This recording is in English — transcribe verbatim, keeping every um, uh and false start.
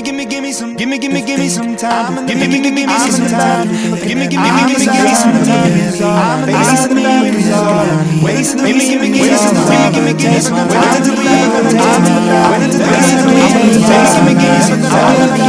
gimme, gimme some, gimme, gimme, gimme some time. Gimme, gimme, gimme some time. Gimme, gimme, gimme, gimme some time. Facing the memories of ways to gimme, gimme, gimme some time. Gimme, gimme some time. Waiting to leave, waiting to leave, waiting to leave, waiting to leave, gimme, gimme some time.